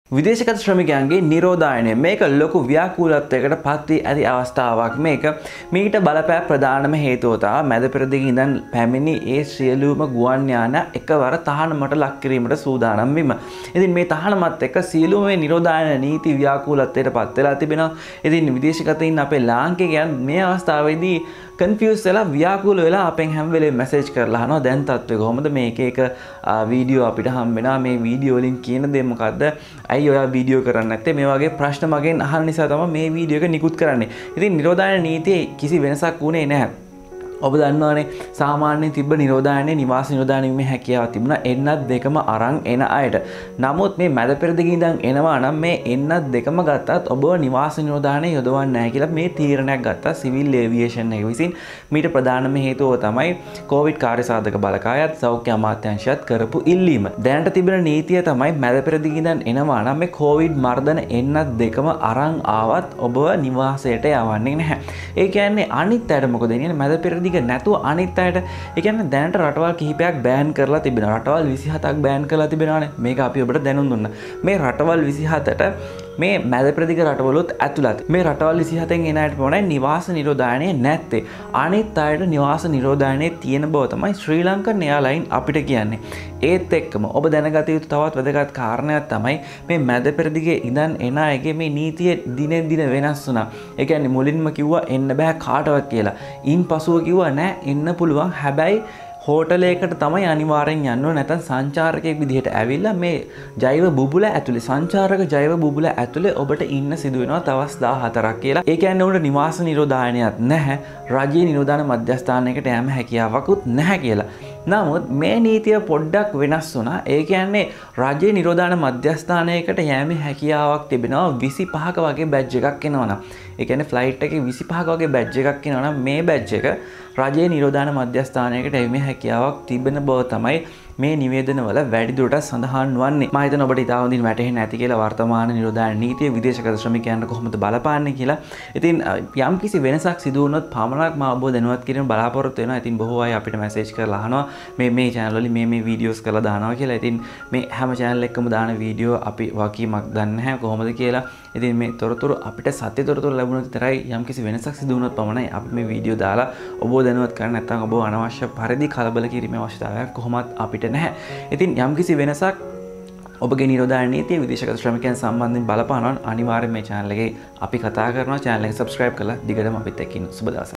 විදේශගත ශ්‍රමිකයන්ගේ නිරෝධායනය මේක ලොකු ව්‍යාකූලත්වයකට පත් වී ඇති අවස්ථාවක් මේක. මීට බලපෑ ප්‍රධානම හේතුව තමයි මැද පෙරදිග ඉඳන් පැමිණි ඒ සියලුම ගුවන් යාන එකවර තහනමට ලක් කිරීමට සූදානම් වීම. ඉතින් මේ තහනමත් එක්ක සියලුම මේ නිරෝධායන නීති ව්‍යාකූලත්වයට පත් වෙලා තිබෙනවා. ඉතින් විදේශගතයින් අපේ ලාංකිකයන් මේ අවස්ථාවේදී කන්ෆියුස් වෙලා ව්‍යාකූල වෙලා අපෙන් හැම වෙලේම මැසේජ් කරලා අහනවා දැන් තත්ත්වය කොහොමද මේක එක වීඩියෝ අපිට හම්බ වෙනවා මේ වීඩියෝ වලින් කියන දේ මොකද්ද ඇයි ඔයා වීඩියෝ කරන්නේ නැත්තේ මේ වගේ ප්‍රශ්න මගෙන් අහන නිසා තමයි මේ වීඩියෝ එක නිකුත් කරන්නේ. ඉතින් නිරෝධායන නීතියේ කිසි වෙනසක් වුණේ නැහැ. ඔබ දන්නවනේ සාමාන්‍යයෙන් තිබ්බ නිරෝධායනයේ නිවාස නිරෝධායන වීමේ හැකියාව තිබුණා එන්නත් දෙකම අරන් එන අයට. නමුත් මේ මැද පෙරදිග ඉඳන් එනවා නම් මේ එන්නත් දෙකම ගත්තත් ඔබ නිවාස නිරෝධායනය යොදවන්නේ නැහැ කියලා මේ තීරණයක් ගත්තා සිවිල් ඒවියේෂන් එක විසින්. මීට ප්‍රධානම හේතුව තමයි කොවිඩ් කාර්යසාධක බලකායත් සෞඛ්‍ය අමාත්‍යාංශයත් කරපු ඉල්ලීම. දැනට තිබෙන නීතිය තමයි මැද පෙරදිග ඉඳන් එනවා නම් මේ කොවිඩ් මර්ධන එන්නත් දෙකම අරන් ආවත් ඔබ නිවාසයට යවන්නේ නැහැ. ඒ කියන්නේ අනිත් අයට මොකද කියන්නේ මැද පෙරදිග නැතුව අනිත් අයට ඒ කියන්නේ දැනට රටවල් කිහිපයක් බෑන් කරලා තිබෙනවා. රටවල් 27ක් බෑන් කරලා තිබෙනවානේ. මේක අපි ඔබට දැනුම් දුන්නා. මේ රටවල් 27ට මේ මැද පෙරදිග රටවලුත් ඇතුළත්. මේ රටවල් 27න් එන අයට පමණයි නිවාස නිරෝධායනය නැත්තේ. අනිත් අයට නිවාස නිරෝධායනය තියෙන බව තමයි ශ්‍රී ලංකන් එයාලයින් අපිට කියන්නේ. ඒත් එක්කම ඔබ දැනගත යුතු තවත් වැදගත් කාරණයක් තමයි මේ මැද පෙරදිගේ ඉඳන් එන අයගේ මේ නීතිය දිනෙන් දින වෙනස් වුණා. ඒ කියන්නේ මුලින්ම කිව්වා එන්න බෑ කාටවත් කියලා. ඉන්පසුව කිව්වා නෑ එන්න පුළුවන්. හැබැයි හෝටලයකට තමයි අනිවාර්යෙන් යන්න ඕනේ. නැත්නම් සංචාරකයෙක් විදිහට ඇවිල්ලා මේ ජෛව බුබුල ඇතුලේ සංචාරක ජෛව බුබුල ඇතුලේ ඔබට ඉන්න සිදු වෙනවා තවස් 14ක් කියලා. ඒ කියන්නේ උන්ට නිවාස නිරෝධායනයක් නැහැ. රජයේ නිරෝධායන මධ්‍යස්ථානයකට යෑම හැකියාවකුත් නැහැ කියලා. නමුත් මේ නීතිය පොඩ්ඩක් වෙනස් වුණා. ඒ කියන්නේ රජයේ නිරෝධායන මධ්‍යස්ථානයකට යෑමේ හැකියාවක් තිබෙනවා 25ක වගේ බැජ් එකක් එනවනම්. ඒ කියන්නේ ෆ්ලයිට් එකේ 25ක වගේ බැජ් එකක් එනවනම් මේ බැජ් එක රජයේ නිරෝධායන මධ්‍යස්ථානයකට යෑමේ හැකියාවක් තිබෙන බව තමයි මේ නිවේදනවල වැඩිදුරටත් සඳහන් වන්නේ. මම හිතනවා ඔබට ඉතාම හොඳින් වැටහෙන්නේ නැති කියලා වර්තමාන නිරෝධායන නීතිය විදේශගත ශ්‍රමිකයන්ට කොහොමද බලපාන්නේ කියලා. ඉතින් යම්කිසි වෙනසක් සිදු වුණොත් පමණක් මම ඔබ දැනුවත් කිරීම බලාපොරොත්තු වෙනවා. ඉතින් බොහෝ අය අපිට මැසේජ් කරලා අහනවා මේ channel වලින් මේ වීඩියෝස් කරලා දානවා කියලා. ඉතින් මේ හැම channel එකකම දාන වීඩියෝ අපි වකීමක් දන්නේ නැහැ කොහොමද කියලා. ඉතින් මේ තොරතුරු අපිට සත්‍ය තොරතුරු ලැබුණොත් විතරයි යම්කිසි වෙනසක් සිදු වුණොත් පමණයි අපි මේ වීඩියෝ දාලා ඔබව දැනුවත් කරන්න. නැත්නම් ඔබ අනවශ්‍ය පරිදි කලබල කිරීමේ අවශ්‍යතාවයක් කොහොමත් අපිට නැහැ. ඉතින් යම්කිසි වෙනසක් ඔබගේ නිරෝධායන නීතිය විදේශගත ශ්‍රමිකයන් සම්බන්ධයෙන් බලපානවා අනිවාර්යයෙන් මේ channel එකේ අපි කතා කරනවා. channel එක subscribe කරලා දිගටම අපිත් එක්ක ඉන්න. සුබ දවසක්.